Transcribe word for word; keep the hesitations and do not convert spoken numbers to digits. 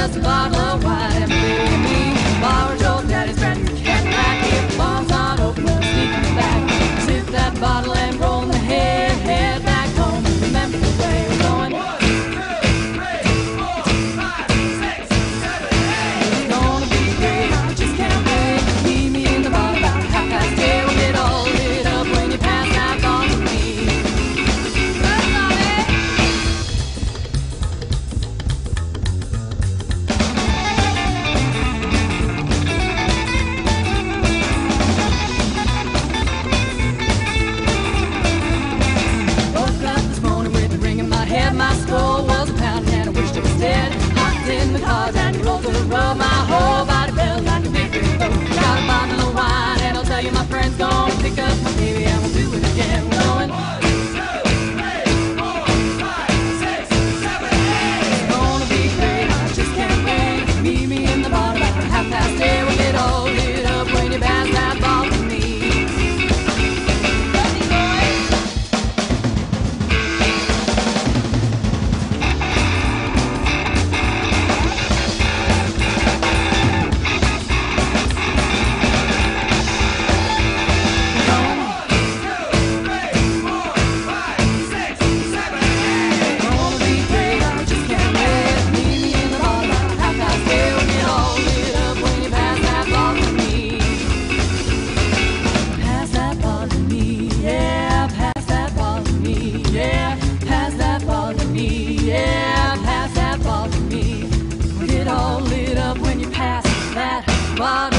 just a bottle of wine. And believe me, borrowed your daddy's brand new Cadillac. If the bar's not open, we'll sneak in the back. Sip that bottle and roll in the head, head back home. Remember the way we're going. One, two, three, four, five, six, seven, eight. It's gonna be great, I just can't wait. Meet me in the bar about half past eight. We'll get all lit up when you pass that ball to me. My skull was a pound and I wished it was dead. Hopped in the cars and rolled to the road. My whole body felt like a big big boat. Got a bottle of wine and I'll tell you my friend's gonna pick up my baby and we'll do it again. We're going one, two, three, four, five, six, seven, eight. It's gonna be great, I just can't wait. Meet me in the bar about half past eight. We'll get all lit up when you pass that ball to me. What?